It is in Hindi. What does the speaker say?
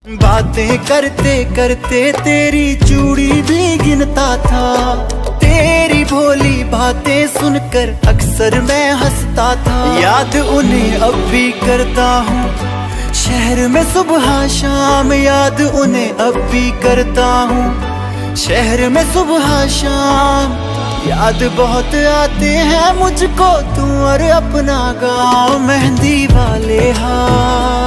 बातें करते करते तेरी चूड़ी भी गिनता था। तेरी भोली बातें सुनकर अक्सर मैं हंसता था। याद उन्हें अब भी करता हूँ शहर में सुबह शाम। याद उन्हें अब भी करता हूँ शहर में सुबह शाम। याद बहुत आते हैं मुझको तू और अपना गाँव। मेहंदी वाले हाथ